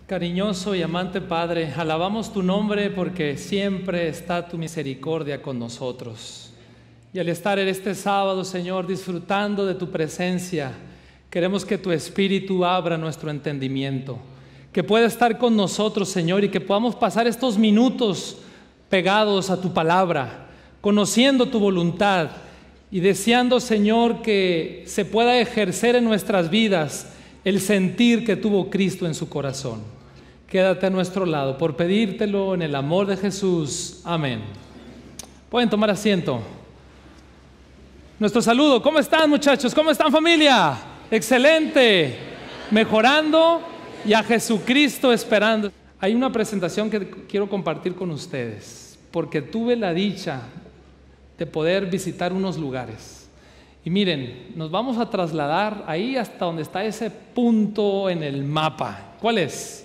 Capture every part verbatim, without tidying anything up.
Cariñoso y amante Padre, alabamos tu nombre porque siempre está tu misericordia con nosotros. Y al estar en este sábado, Señor, disfrutando de tu presencia, queremos que tu Espíritu abra nuestro entendimiento, que pueda estar con nosotros, Señor, y que podamos pasar estos minutos pegados a tu palabra, conociendo tu voluntad y deseando, Señor, que se pueda ejercer en nuestras vidas el sentir que tuvo Cristo en su corazón. Quédate a nuestro lado por pedírtelo en el amor de Jesús. Amén. Pueden tomar asiento. Nuestro saludo. ¿Cómo están, muchachos? ¿Cómo están, familia? Excelente. Mejorando y a Jesucristo esperando. Hay una presentación que quiero compartir con ustedes porque tuve la dicha de poder visitar unos lugares. Y miren, nos vamos a trasladar ahí hasta donde está ese punto en el mapa. ¿Cuál es?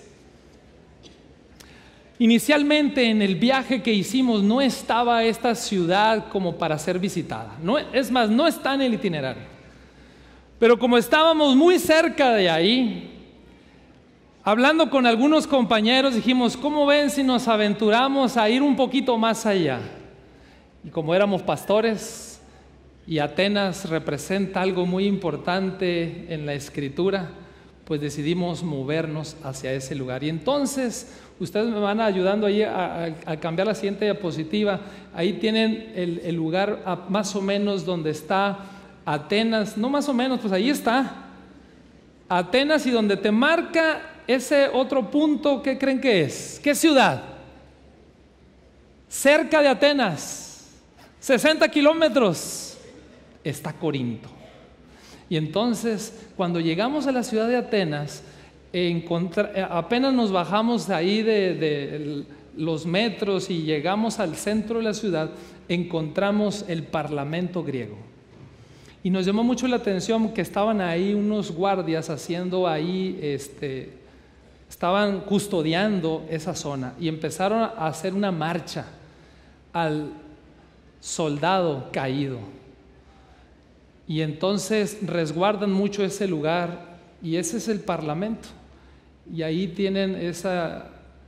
Inicialmente en el viaje que hicimos no estaba esta ciudad como para ser visitada. No, es más, no está en el itinerario. Pero como estábamos muy cerca de ahí, hablando con algunos compañeros, dijimos, ¿cómo ven si nos aventuramos a ir un poquito más allá? Y como éramos pastores, y Atenas representa algo muy importante en la Escritura, pues decidimos movernos hacia ese lugar. Y entonces, ustedes me van ayudando ahí a, a, a cambiar la siguiente diapositiva. Ahí tienen el, el lugar a, más o menos donde está Atenas. No más o menos, pues ahí está Atenas, y donde te marca ese otro punto, ¿qué creen que es? ¿Qué ciudad? Cerca de Atenas, sesenta kilómetros, está Corinto. Y entonces, cuando llegamos a la ciudad de Atenas, apenas nos bajamos ahí de, de los metros y llegamos al centro de la ciudad, encontramos el Parlamento griego. Y nos llamó mucho la atención que estaban ahí unos guardias haciendo ahí, este, estaban custodiando esa zona y empezaron a hacer una marcha al soldado caído. Y entonces resguardan mucho ese lugar y ese es el Parlamento. Y ahí tienen esa,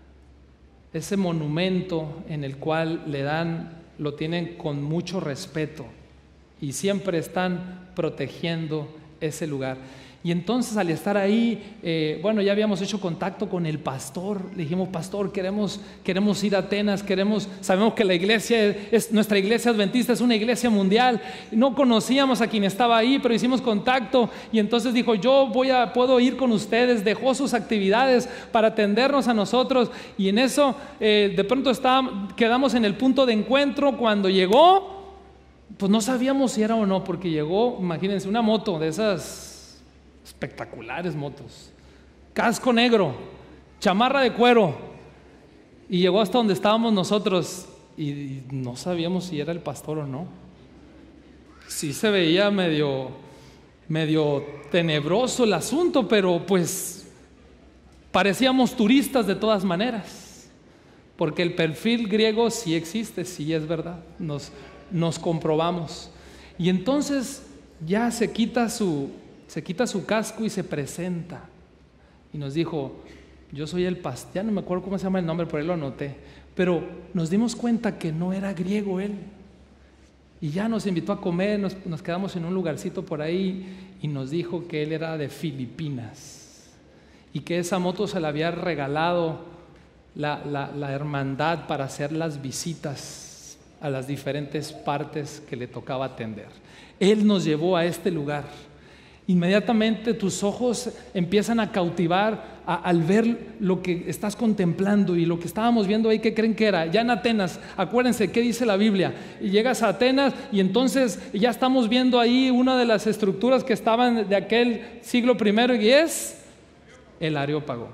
ese monumento en el cual le dan, lo tienen con mucho respeto y siempre están protegiendo ese lugar. Y entonces al estar ahí, eh, bueno, ya habíamos hecho contacto con el pastor. Le dijimos, pastor, queremos, queremos ir a Atenas, queremos, sabemos que la iglesia, es, nuestra iglesia adventista es una iglesia mundial. No conocíamos a quien estaba ahí, pero hicimos contacto. Y entonces dijo, yo voy a, puedo ir con ustedes. Dejó sus actividades para atendernos a nosotros. Y en eso, eh, de pronto está, quedamos en el punto de encuentro. Cuando llegó, pues no sabíamos si era o no, porque llegó, imagínense, una moto de esas espectaculares motos, casco negro, chamarra de cuero, y llegó hasta donde estábamos nosotros y no sabíamos si era el pastor o no. Sí se veía medio, medio tenebroso el asunto, pero pues parecíamos turistas de todas maneras, porque el perfil griego sí existe, sí es verdad, nos, nos comprobamos. Y entonces ya se quita su Se quita su casco y se presenta y nos dijo, yo soy el pastor, ya no me acuerdo cómo se llama el nombre, por ahí lo anoté, pero nos dimos cuenta que no era griego él. Y ya nos invitó a comer, nos, nos quedamos en un lugarcito por ahí y nos dijo que él era de Filipinas y que esa moto se la había regalado la, la, la hermandad para hacer las visitas a las diferentes partes que le tocaba atender. Él nos llevó a este lugar. Inmediatamente tus ojos empiezan a cautivar a, al ver lo que estás contemplando. Y lo que estábamos viendo ahí, ¿qué creen que era? Ya en Atenas, acuérdense qué dice la Biblia, y llegas a Atenas y entonces ya estamos viendo ahí una de las estructuras que estaban de aquel siglo primero, y es el Areópago.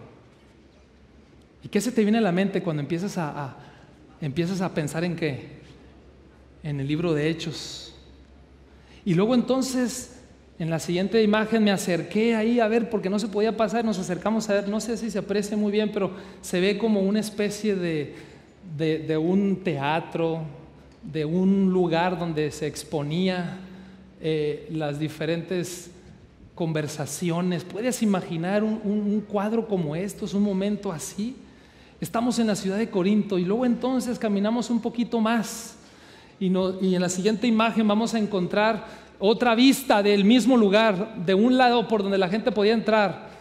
¿Y qué se te viene a la mente cuando empiezas a, a, empiezas a pensar en qué? En el libro de Hechos. Y luego entonces, en la siguiente imagen me acerqué ahí a ver, porque no se podía pasar, nos acercamos a ver, no sé si se aprecia muy bien, pero se ve como una especie de, de, de un teatro, de un lugar donde se exponía eh, las diferentes conversaciones. ¿Puedes imaginar un, un, un cuadro como estos, un momento así? Estamos en la ciudad de Corinto y luego entonces caminamos un poquito más y, no, y en la siguiente imagen vamos a encontrar otra vista del mismo lugar, de un lado por donde la gente podía entrar.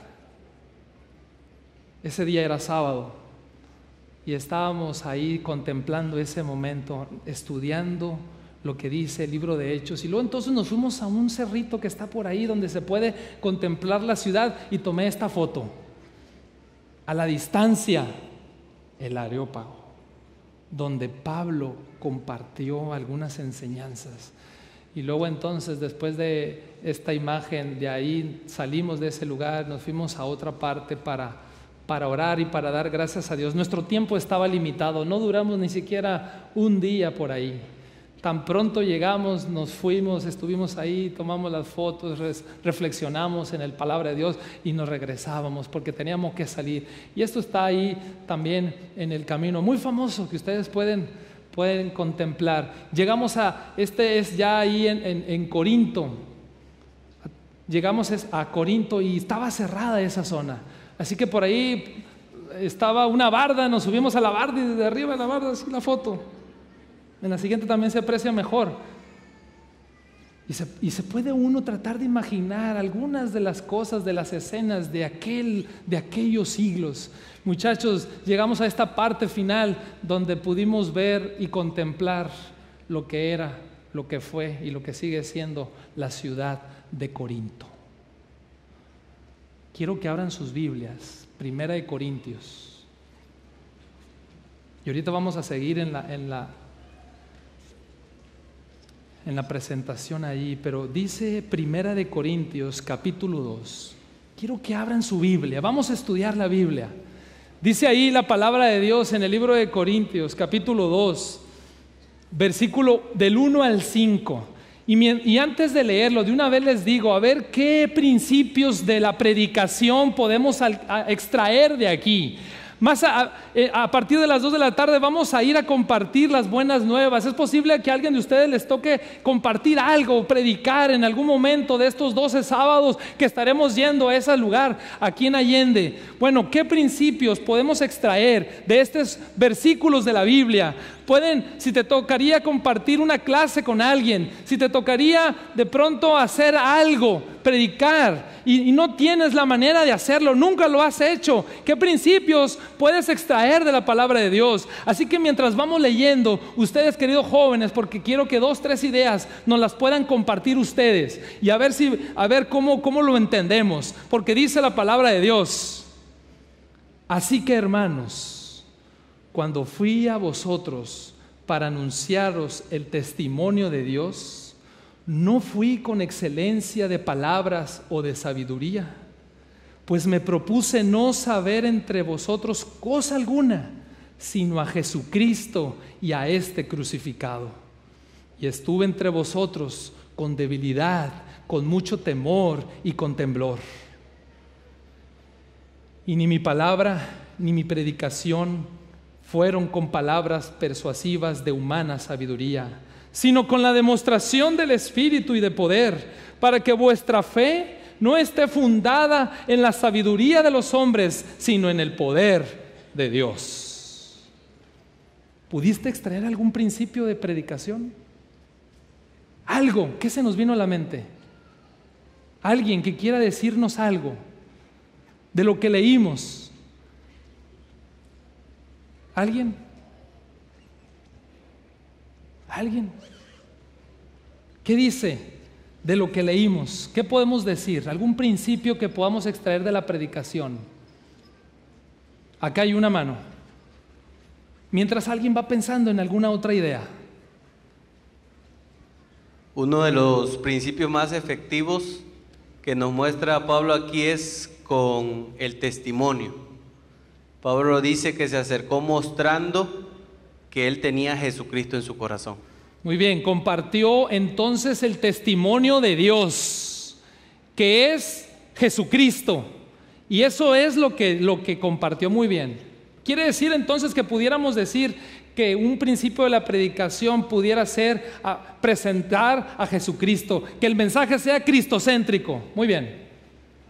Ese día era sábado y estábamos ahí contemplando ese momento, estudiando lo que dice el libro de Hechos, y luego entonces nos fuimos a un cerrito que está por ahí donde se puede contemplar la ciudad y tomé esta foto. A la distancia, el Areópago, donde Pablo compartió algunas enseñanzas. Y luego entonces, después de esta imagen, de ahí salimos de ese lugar, nos fuimos a otra parte para, para orar y para dar gracias a Dios. Nuestro tiempo estaba limitado, no duramos ni siquiera un día por ahí. Tan pronto llegamos, nos fuimos, estuvimos ahí, tomamos las fotos, reflexionamos en la palabra de Dios y nos regresábamos porque teníamos que salir. Y esto está ahí también en el camino, muy famoso, que ustedes pueden, pueden contemplar. Llegamos a, este es ya ahí en, en, en Corinto, llegamos a Corinto y estaba cerrada esa zona. Así que por ahí estaba una barda, nos subimos a la barda y desde arriba de la barda, así la foto. En la siguiente también se aprecia mejor. Y se, y se puede uno tratar de imaginar algunas de las cosas, de las escenas de, aquel, de aquellos siglos. Muchachos, llegamos a esta parte final donde pudimos ver y contemplar lo que era, lo que fue y lo que sigue siendo la ciudad de Corinto. Quiero que abran sus Biblias, Primera de Corintios. Y ahorita vamos a seguir en la... En la en la presentación ahí, pero dice Primera de Corintios capítulo dos. Quiero que abran su Biblia, vamos a estudiar la Biblia. Dice ahí la palabra de Dios en el libro de Corintios capítulo dos, versículo del uno al cinco. Y, y antes de leerlo, de una vez les digo, a ver qué principios de la predicación podemos al, a extraer de aquí. Más a, a partir de las dos de la tarde vamos a ir a compartir las buenas nuevas. Es posible que a alguien de ustedes les toque compartir algo, predicar en algún momento de estos doce sábados que estaremos yendo a ese lugar aquí en Allende. Bueno, ¿qué principios podemos extraer de estos versículos de la Biblia? Pueden, si te tocaría compartir una clase con alguien, si te tocaría de pronto hacer algo, predicar, y, y no tienes la manera de hacerlo, nunca lo has hecho, ¿qué principios puedes extraer de la palabra de Dios? Así que mientras vamos leyendo, ustedes queridos jóvenes, porque quiero que dos, tres ideas nos las puedan compartir ustedes, y a ver, si, a ver cómo, cómo lo entendemos, porque dice la palabra de Dios. Así que hermanos, cuando fui a vosotros para anunciaros el testimonio de Dios, no fui con excelencia de palabras o de sabiduría, pues me propuse no saber entre vosotros cosa alguna, sino a Jesucristo y a este crucificado. Y estuve entre vosotros con debilidad, con mucho temor y con temblor. Y ni mi palabra ni mi predicación fueron con palabras persuasivas de humana sabiduría, sino con la demostración del Espíritu y de poder, para que vuestra fe no esté fundada en la sabiduría de los hombres, sino en el poder de Dios. ¿Pudiste extraer algún principio de predicación? Algo, ¿qué se nos vino a la mente? Alguien que quiera decirnos algo de lo que leímos. ¿Alguien? ¿Alguien? ¿Qué dice de lo que leímos? ¿Qué podemos decir? ¿Algún principio que podamos extraer de la predicación? Acá hay una mano. Mientras alguien va pensando en alguna otra idea. Uno de los principios más efectivos que nos muestra Pablo aquí es con el testimonio. Pablo dice que se acercó mostrando que él tenía a Jesucristo en su corazón. Muy bien, compartió entonces el testimonio de Dios, que es Jesucristo. Y eso es lo que, lo que compartió muy bien. Quiere decir entonces que pudiéramos decir que un principio de la predicación pudiera ser a presentar a Jesucristo, que el mensaje sea cristocéntrico. Muy bien.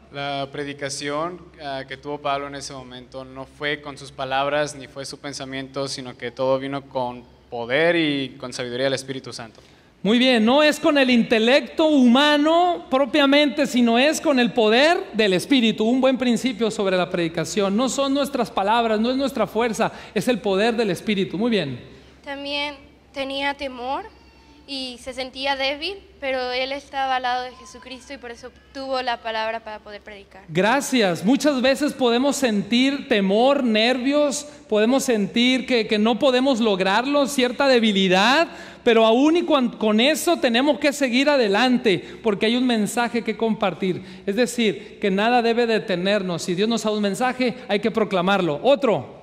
La predicación uh, que tuvo Pablo en ese momento no fue con sus palabras ni fue su pensamiento, sino que todo vino con poder y con sabiduría del Espíritu Santo. Muy bien, no es con el intelecto humano propiamente, sino es con el poder del Espíritu. Un buen principio sobre la predicación. No son nuestras palabras, no es nuestra fuerza, es el poder del Espíritu. Muy bien. También tenía temor y se sentía débil, pero él estaba al lado de Jesucristo y por eso tuvo la palabra para poder predicar. Gracias. Muchas veces podemos sentir temor, nervios, podemos sentir que, que no podemos lograrlo, cierta debilidad, pero aún y con, con eso tenemos que seguir adelante porque hay un mensaje que compartir. Es decir, que nada debe detenernos. Si Dios nos da un mensaje, hay que proclamarlo. Otro.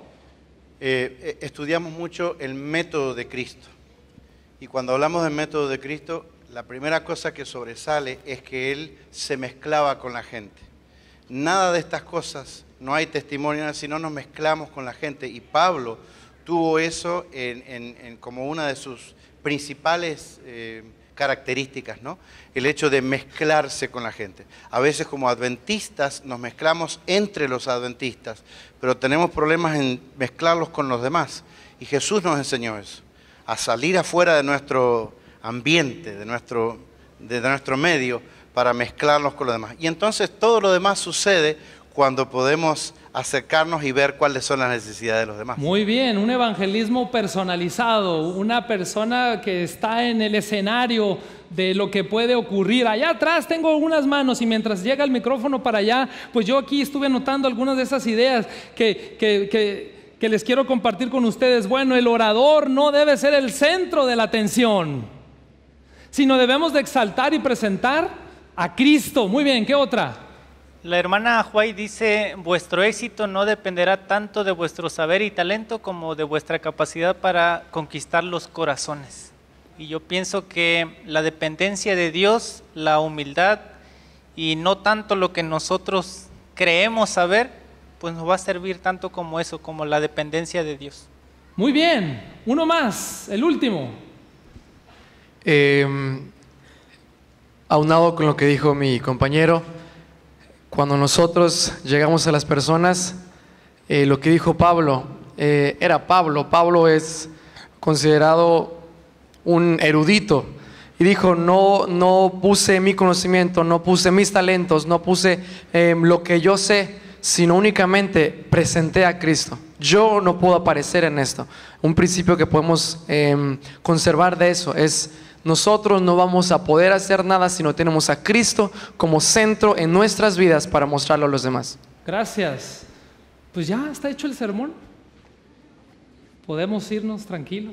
Eh, estudiamos mucho el método de Cristo. Y cuando hablamos del método de Cristo, la primera cosa que sobresale es que Él se mezclaba con la gente. Nada de estas cosas, no hay testimonio, si no nos mezclamos con la gente. Y Pablo tuvo eso en, en, en como una de sus principales eh, características, ¿no? El hecho de mezclarse con la gente. A veces como adventistas nos mezclamos entre los adventistas, pero tenemos problemas en mezclarlos con los demás. Y Jesús nos enseñó eso, a salir afuera de nuestro ambiente, de nuestro, de nuestro medio, para mezclarnos con los demás. Y entonces todo lo demás sucede cuando podemos acercarnos y ver cuáles son las necesidades de los demás. Muy bien, un evangelismo personalizado, una persona que está en el escenario de lo que puede ocurrir. Allá atrás tengo algunas manos y mientras llega el micrófono para allá, pues yo aquí estuve anotando algunas de esas ideas que... que, que que les quiero compartir con ustedes. Bueno, el orador no debe ser el centro de la atención, sino debemos de exaltar y presentar a Cristo. Muy bien, ¿qué otra? La hermana Huay dice, vuestro éxito no dependerá tanto de vuestro saber y talento como de vuestra capacidad para conquistar los corazones. Y yo pienso que la dependencia de Dios, la humildad y no tanto lo que nosotros creemos saber, pues nos va a servir tanto como eso, como la dependencia de Dios. Muy bien, uno más, el último. Eh, aunado con lo que dijo mi compañero, cuando nosotros llegamos a las personas, eh, lo que dijo Pablo, eh, era Pablo, Pablo es considerado un erudito, y dijo, no, no puse mi conocimiento, no puse mis talentos, no puse eh, lo que yo sé, sino únicamente presenté a Cristo. Yo no puedo aparecer en esto. Un principio que podemos eh, conservar de eso es, nosotros no vamos a poder hacer nada si no tenemos a Cristo como centro en nuestras vidas para mostrarlo a los demás. Gracias. Pues ya está hecho el sermón. Podemos irnos tranquilos,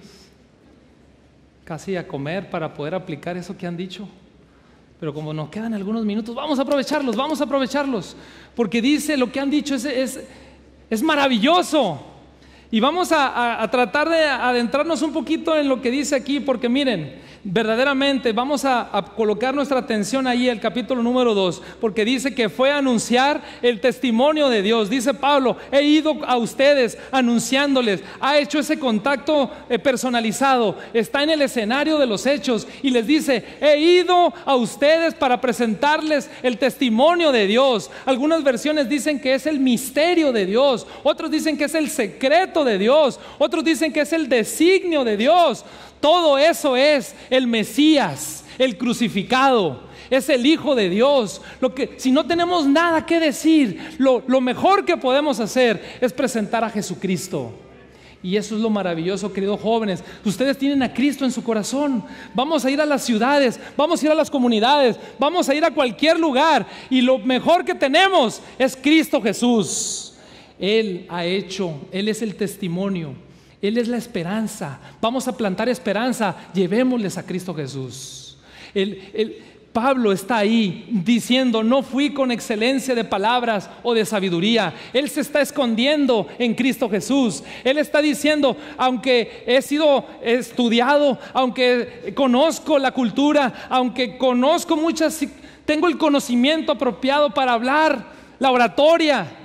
casi a comer para poder aplicar eso que han dicho. Pero como nos quedan algunos minutos, vamos a aprovecharlos, vamos a aprovecharlos. Porque dice lo que han dicho es, es, es maravilloso. Y vamos a, a, a tratar de adentrarnos un poquito en lo que dice aquí, porque miren, verdaderamente vamos a, a colocar nuestra atención ahí, el capítulo número dos, porque dice que fue a anunciar el testimonio de Dios. Dice Pablo, he ido a ustedes anunciándoles, ha hecho ese contacto eh, personalizado, está en el escenario de los hechos y les dice, he ido a ustedes para presentarles el testimonio de Dios. Algunas versiones dicen que es el misterio de Dios, otros dicen que es el secreto de Dios, otros dicen que es el designio de Dios. Todo eso es el Mesías, el crucificado, es el Hijo de Dios. Lo que, si no tenemos nada que decir, lo, lo mejor que podemos hacer es presentar a Jesucristo. Y eso es lo maravilloso, queridos jóvenes. Ustedes tienen a Cristo en su corazón. Vamos a ir a las ciudades, vamos a ir a las comunidades, vamos a ir a cualquier lugar. Y lo mejor que tenemos es Cristo Jesús. Él ha hecho, Él es el testimonio. Él es la esperanza. Vamos a plantar esperanza. Llevémosles a Cristo Jesús. El, el, Pablo está ahí diciendo, no fui con excelencia de palabras o de sabiduría. Él se está escondiendo en Cristo Jesús. Él está diciendo, aunque he sido estudiado, aunque conozco la cultura, aunque conozco muchas, tengo el conocimiento apropiado para hablar, la oratoria,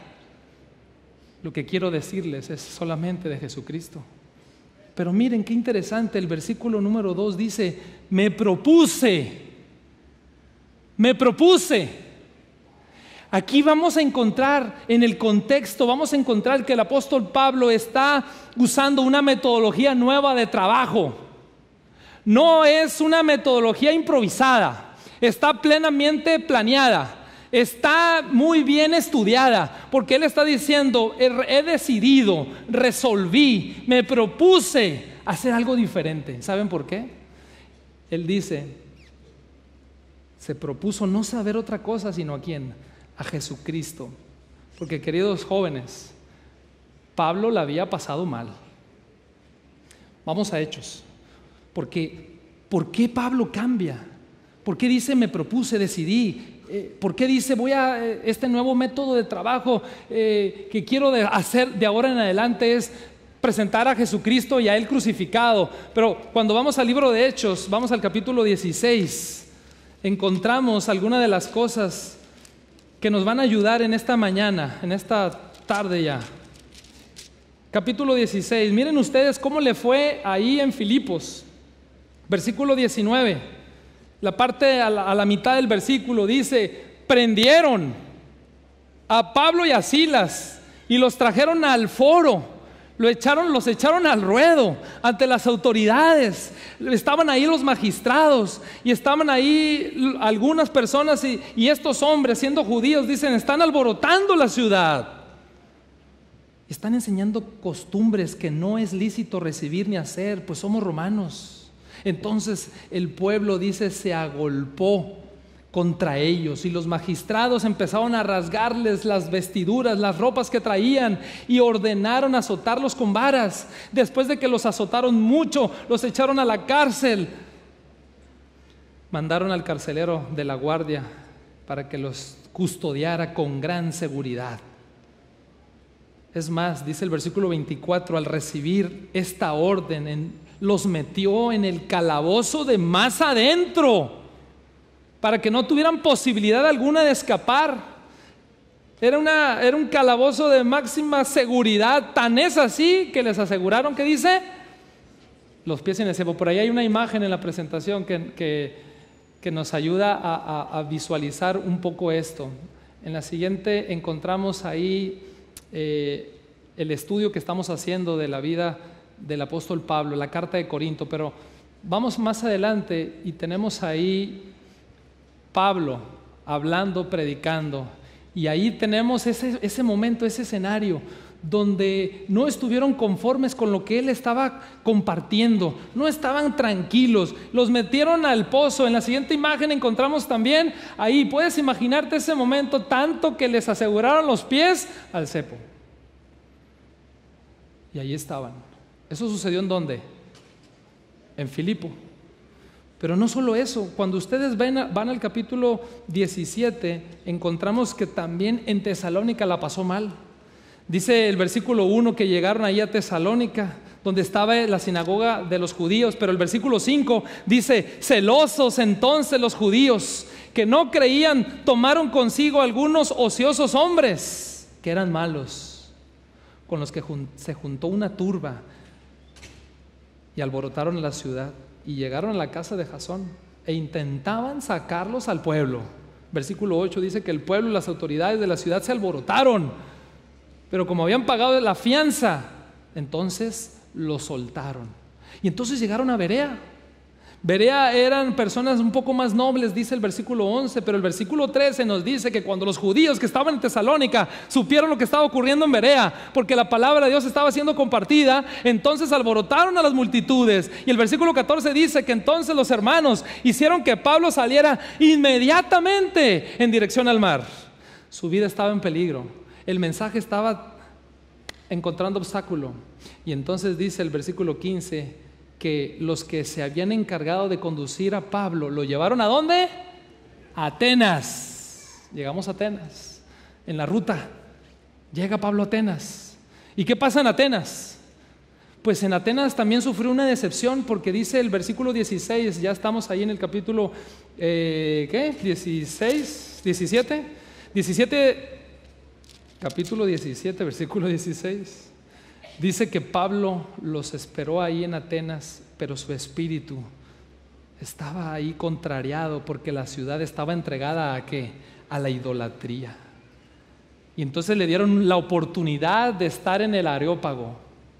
lo que quiero decirles es solamente de Jesucristo. Pero miren qué interesante, el versículo número dos dice, me propuse, me propuse. Aquí vamos a encontrar, en el contexto, vamos a encontrar que el apóstol Pablo está usando una metodología nueva de trabajo. No es una metodología improvisada, está plenamente planeada. Está muy bien estudiada, porque él está diciendo, he, he decidido, resolví, me propuse hacer algo diferente. ¿Saben por qué? Él dice, se propuso no saber otra cosa, sino a quién, a Jesucristo. Porque, queridos jóvenes, Pablo la había pasado mal. Vamos a Hechos. Porque, ¿por qué Pablo cambia? ¿Por qué dice, me propuse, decidí? ¿Por qué dice, voy a este nuevo método de trabajo eh, que quiero de hacer de ahora en adelante es presentar a Jesucristo y a Él crucificado? Pero cuando vamos al libro de Hechos, vamos al capítulo dieciséis, encontramos algunas de las cosas que nos van a ayudar en esta mañana, en esta tarde ya. Capítulo dieciséis, miren ustedes cómo le fue ahí en Filipos, versículo diecinueve. La parte a la, a la mitad del versículo dice, prendieron a Pablo y a Silas y los trajeron al foro, lo echaron, los echaron al ruedo ante las autoridades. Estaban ahí los magistrados y estaban ahí algunas personas y, y estos hombres, siendo judíos, dicen, están alborotando la ciudad. Están enseñando costumbres que no es lícito recibir ni hacer, pues somos romanos. Entonces el pueblo, dice, se agolpó contra ellos y los magistrados empezaron a rasgarles las vestiduras, las ropas que traían y ordenaron azotarlos con varas. Después de que los azotaron mucho, los echaron a la cárcel. Mandaron al carcelero de la guardia para que los custodiara con gran seguridad. Es más, dice el versículo veinticuatro, al recibir esta orden en los metió en el calabozo de más adentro para que no tuvieran posibilidad alguna de escapar. Era, una, era un calabozo de máxima seguridad, tan es así que les aseguraron, ¿qué dice? Los pies en el cepo. Por ahí hay una imagen en la presentación que, que, que nos ayuda a, a, a visualizar un poco esto. En la siguiente encontramos ahí eh, el estudio que estamos haciendo de la vida del apóstol Pablo, la carta de Corinto, pero vamos más adelante y tenemos ahí Pablo hablando, predicando, y ahí tenemos ese, ese momento, ese escenario donde no estuvieron conformes con lo que él estaba compartiendo, no estaban tranquilos, los metieron al pozo. En la siguiente imagen encontramos también ahí, puedes imaginarte ese momento, tanto que les aseguraron los pies al cepo, y ahí estaban. ¿Eso sucedió en dónde? En Filipo. Pero no solo eso, cuando ustedes ven, van al capítulo diecisiete, encontramos que también en Tesalónica la pasó mal. Dice el versículo uno que llegaron ahí a Tesalónica, donde estaba la sinagoga de los judíos, pero el versículo cinco dice, celosos entonces los judíos, que no creían, tomaron consigo algunos ociosos hombres, que eran malos, con los que jun- se juntó una turba, y alborotaron la ciudad y llegaron a la casa de Jasón e intentaban sacarlos al pueblo. Versículo ocho dice que el pueblo y las autoridades de la ciudad se alborotaron, pero como habían pagado la fianza, entonces los soltaron. Y entonces llegaron a Berea. Berea eran personas un poco más nobles, dice el versículo once, pero el versículo trece nos dice que cuando los judíos que estaban en Tesalónica supieron lo que estaba ocurriendo en Berea, porque la palabra de Dios estaba siendo compartida, entonces alborotaron a las multitudes. Y el versículo catorce dice que entonces los hermanos hicieron que Pablo saliera inmediatamente en dirección al mar. Su vida estaba en peligro, el mensaje estaba encontrando obstáculo. Y entonces dice el versículo quince que los que se habían encargado de conducir a Pablo lo llevaron ¿a dónde? A Atenas. Llegamos a Atenas. En la ruta llega Pablo a Atenas. ¿Y qué pasa en Atenas? Pues en Atenas también sufrió una decepción, porque dice el versículo dieciséis, ya estamos ahí en el capítulo eh, ¿qué? dieciséis, diecisiete, diecisiete, capítulo diecisiete, versículo dieciséis. Dice que Pablo los esperó ahí en Atenas, pero su espíritu estaba ahí contrariado porque la ciudad estaba entregada ¿a qué? A la idolatría. Y entonces le dieron la oportunidad de estar en el Areópago.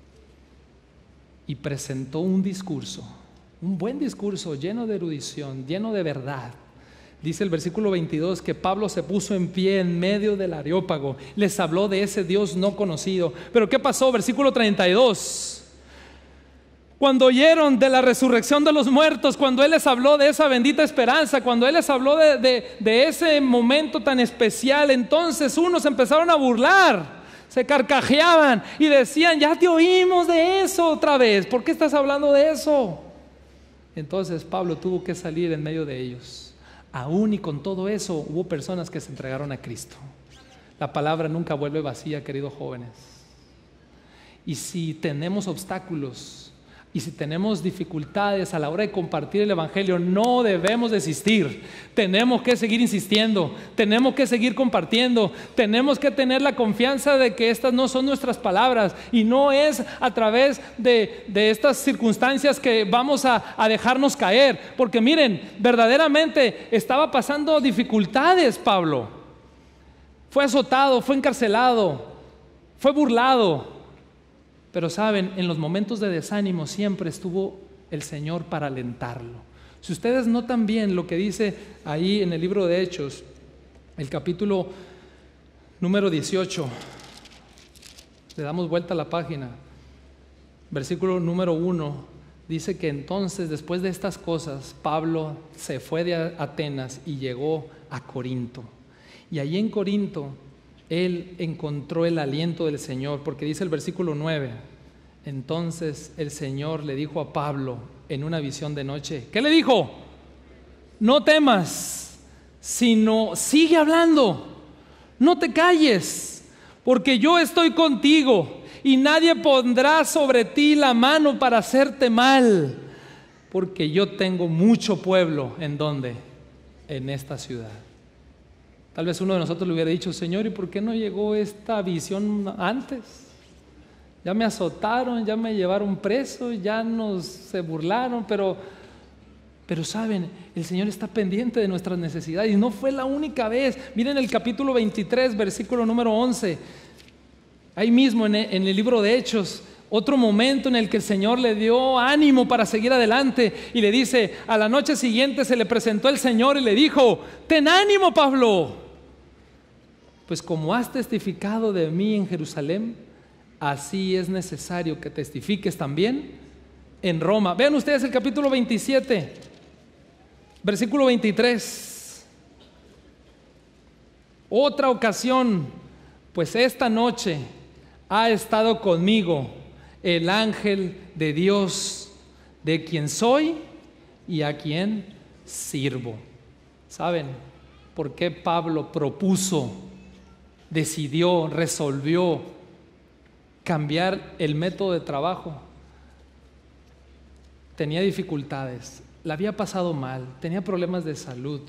Y presentó un discurso, un buen discurso, lleno de erudición, lleno de verdad. Dice el versículo veintidós que Pablo se puso en pie en medio del Areópago. Les habló de ese Dios no conocido. Pero ¿qué pasó? Versículo treinta y dos. Cuando oyeron de la resurrección de los muertos, cuando Él les habló de esa bendita esperanza, cuando Él les habló de, de, de ese momento tan especial, entonces unos empezaron a burlar, se carcajeaban y decían: ya te oímos de eso otra vez, ¿por qué estás hablando de eso? Entonces Pablo tuvo que salir en medio de ellos. Aún y con todo eso hubo personas que se entregaron a Cristo. La palabra nunca vuelve vacía, queridos jóvenes. Y si tenemos obstáculos y si tenemos dificultades a la hora de compartir el Evangelio, no debemos desistir. Tenemos que seguir insistiendo, tenemos que seguir compartiendo, tenemos que tener la confianza de que estas no son nuestras palabras y no es a través de, de estas circunstancias que vamos a, a dejarnos caer. Porque miren, verdaderamente estaba pasando dificultades Pablo. Fue azotado, fue encarcelado, fue burlado. Pero saben, en los momentos de desánimo siempre estuvo el Señor para alentarlo. Si ustedes notan bien lo que dice ahí en el libro de Hechos, el capítulo número dieciocho, le damos vuelta a la página, versículo número uno, dice que entonces después de estas cosas Pablo se fue de Atenas y llegó a Corinto. Y allí en Corinto él encontró el aliento del Señor, porque dice el versículo nueve: entonces el Señor le dijo a Pablo en una visión de noche. ¿Qué le dijo? No temas, sino sigue hablando, no te calles, porque yo estoy contigo y nadie pondrá sobre ti la mano para hacerte mal, porque yo tengo mucho pueblo. ¿En dónde? En esta ciudad. Tal vez uno de nosotros le hubiera dicho: Señor, ¿y por qué no llegó esta visión antes? Ya me azotaron, ya me llevaron preso, ya nos se burlaron, pero, pero saben, el Señor está pendiente de nuestras necesidades y no fue la única vez. Miren el capítulo veintitrés, versículo número once, ahí mismo en el, en el libro de Hechos, otro momento en el que el Señor le dio ánimo para seguir adelante y le dice: a la noche siguiente se le presentó el Señor y le dijo: ten ánimo, Pablo, pues como has testificado de mí en Jerusalén, así es necesario que testifiques también en Roma. Vean ustedes el capítulo veintisiete, versículo veintitrés. Otra ocasión, pues esta noche ha estado conmigo el ángel de Dios, de quien soy y a quien sirvo. ¿Saben por qué Pablo propuso, decidió, resolvió cambiar el método de trabajo? Tenía dificultades, la había pasado mal, tenía problemas de salud,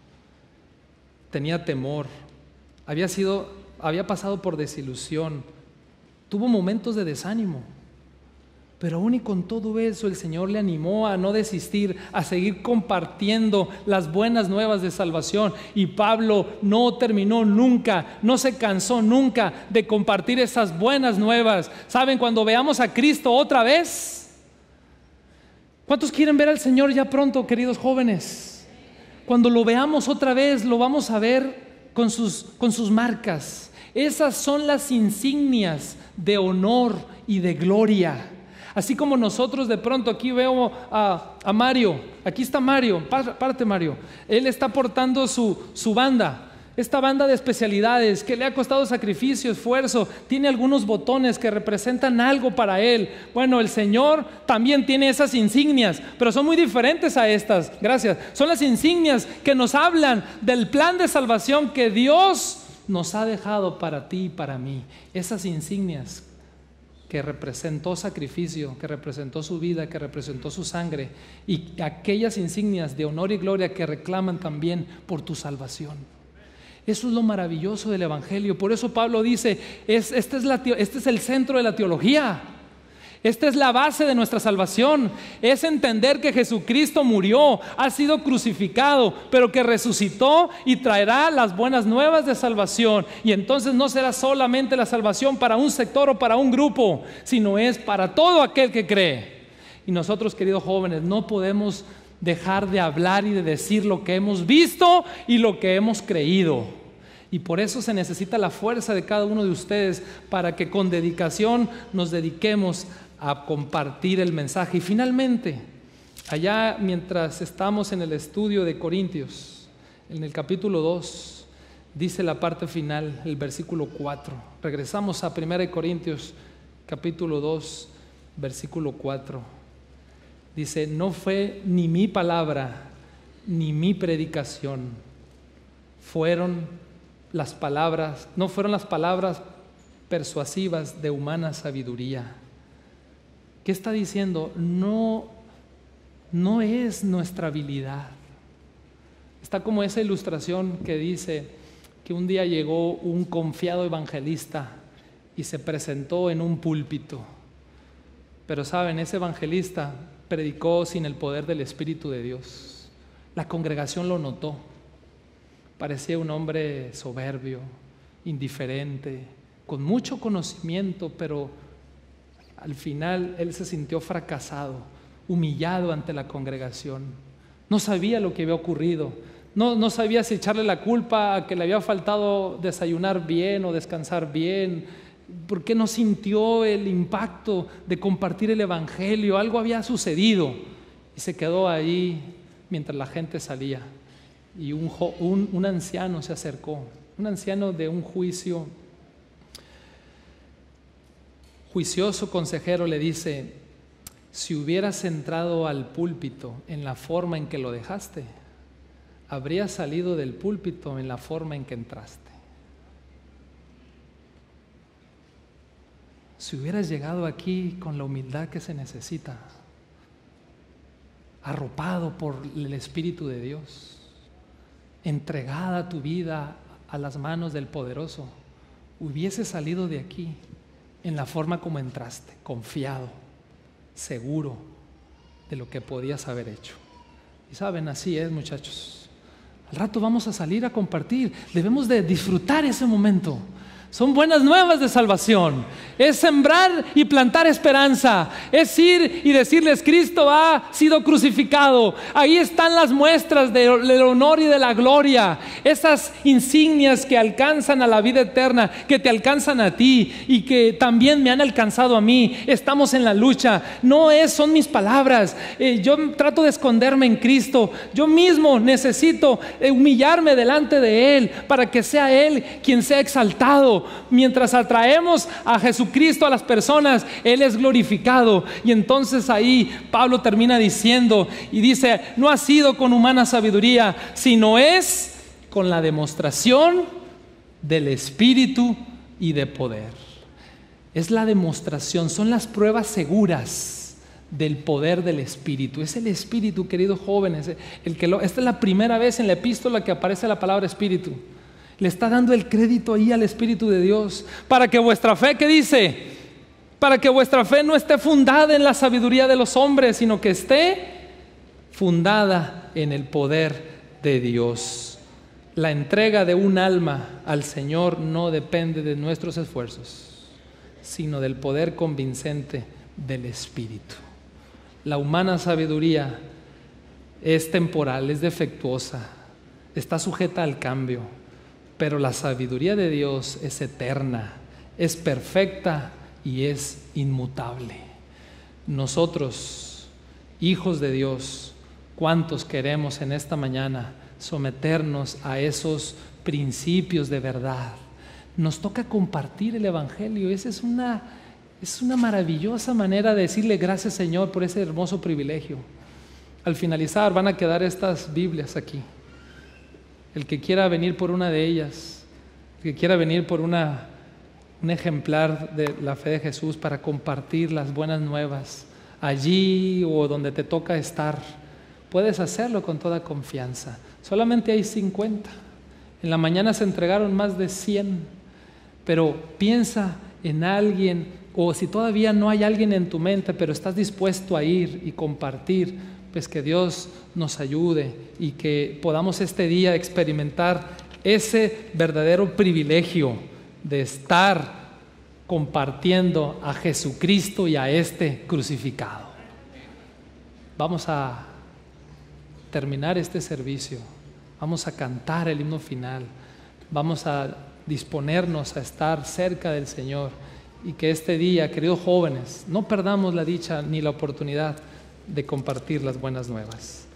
tenía temor, había sido, había pasado por desilusión, tuvo momentos de desánimo. Pero aún y con todo eso el Señor le animó a no desistir, a seguir compartiendo las buenas nuevas de salvación. Y Pablo no terminó nunca, no se cansó nunca de compartir esas buenas nuevas. ¿Saben? Cuando veamos a Cristo otra vez, ¿cuántos quieren ver al Señor ya pronto, queridos jóvenes? Cuando lo veamos otra vez, lo vamos a ver con sus, con sus marcas. Esas son las insignias de honor y de gloria. Así como nosotros de pronto, aquí veo a, a Mario, aquí está Mario, párate Mario, él está portando su, su banda, esta banda de especialidades que le ha costado sacrificio, esfuerzo, tiene algunos botones que representan algo para él. Bueno, el Señor también tiene esas insignias, pero son muy diferentes a estas, gracias, son las insignias que nos hablan del plan de salvación que Dios nos ha dejado para ti y para mí. Esas insignias que representó sacrificio, que representó su vida, que representó su sangre, y aquellas insignias de honor y gloria que reclaman también por tu salvación. Eso es lo maravilloso del Evangelio. Por eso Pablo dice, es, este, es la, este es el centro de la teología. Esta es la base de nuestra salvación, es entender que Jesucristo murió, ha sido crucificado, pero que resucitó y traerá las buenas nuevas de salvación. Y entonces no será solamente la salvación para un sector o para un grupo, sino es para todo aquel que cree. Y nosotros, queridos jóvenes, no podemos dejar de hablar y de decir lo que hemos visto y lo que hemos creído. Y por eso se necesita la fuerza de cada uno de ustedes para que con dedicación nos dediquemos a compartir el mensaje. Y finalmente, allá mientras estamos en el estudio de Corintios, en el capítulo dos, dice la parte final, el versículo cuatro. Regresamos a primera de Corintios, capítulo dos, versículo cuatro. Dice: no fue ni mi palabra ni mi predicación, fueron las palabras, no fueron las palabras persuasivas de humana sabiduría. ¿Qué está diciendo? No, no es nuestra habilidad. Está como esa ilustración que dice que un día llegó un confiado evangelista y se presentó en un púlpito. Pero saben, ese evangelista predicó sin el poder del Espíritu de Dios. La congregación lo notó. Parecía un hombre soberbio, indiferente, con mucho conocimiento, pero al final él se sintió fracasado, humillado ante la congregación. No sabía lo que había ocurrido, no, no sabía si echarle la culpa a que le había faltado desayunar bien o descansar bien. ¿Por qué no sintió el impacto de compartir el evangelio? Algo había sucedido y se quedó ahí mientras la gente salía. Y un, un, un anciano se acercó, un anciano de un juicio, juicioso consejero le dice: si hubieras entrado al púlpito en la forma en que lo dejaste, habrías salido del púlpito en la forma en que entraste. Si hubieras llegado aquí con la humildad que se necesita, arropado por el Espíritu de Dios, entregada tu vida a las manos del Poderoso, hubiese salido de aquí en la forma como entraste, confiado, seguro de lo que podías haber hecho. Y saben, así es, muchachos. Al rato vamos a salir a compartir, debemos de disfrutar ese momento. Son buenas nuevas de salvación. Es sembrar y plantar esperanza. Es ir y decirles: Cristo ha sido crucificado. Ahí están las muestras de- del honor y de la gloria. Esas insignias que alcanzan a la vida eterna, que te alcanzan a ti y que también me han alcanzado a mí. Estamos en la lucha. No es, son mis palabras. Eh, yo trato de esconderme en Cristo. Yo mismo necesito eh, humillarme delante de Él para que sea Él quien sea exaltado. Mientras atraemos a Jesucristo a las personas, Él es glorificado. Y entonces ahí Pablo termina diciendo y dice: no ha sido con humana sabiduría, sino es con la demostración del Espíritu y de poder. Es la demostración, son las pruebas seguras del poder del Espíritu. Es el Espíritu, queridos jóvenes, el que lo, esta es la primera vez en la epístola que aparece la palabra Espíritu. Le está dando el crédito ahí al Espíritu de Dios para que vuestra fe, ¿qué dice? Para que vuestra fe no esté fundada en la sabiduría de los hombres, sino que esté fundada en el poder de Dios. La entrega de un alma al Señor no depende de nuestros esfuerzos, sino del poder convincente del Espíritu. La humana sabiduría es temporal, es defectuosa, está sujeta al cambio. Pero la sabiduría de Dios es eterna, es perfecta y es inmutable. Nosotros, hijos de Dios, ¿cuántos queremos en esta mañana someternos a esos principios de verdad? Nos toca compartir el Evangelio. Esa es una, es una maravillosa manera de decirle gracias, Señor, por ese hermoso privilegio. Al finalizar van a quedar estas Biblias aquí. El que quiera venir por una de ellas, el que quiera venir por una, un ejemplar de la fe de Jesús para compartir las buenas nuevas allí o donde te toca estar, puedes hacerlo con toda confianza. Solamente hay cincuenta. En la mañana se entregaron más de cien. Pero piensa en alguien o si todavía no hay alguien en tu mente, pero estás dispuesto a ir y compartir, pues que Dios nos ayude y que podamos este día experimentar ese verdadero privilegio de estar compartiendo a Jesucristo y a este crucificado. Vamos a terminar este servicio, vamos a cantar el himno final, vamos a disponernos a estar cerca del Señor, y que este día, queridos jóvenes, no perdamos la dicha ni la oportunidad de compartir las buenas nuevas.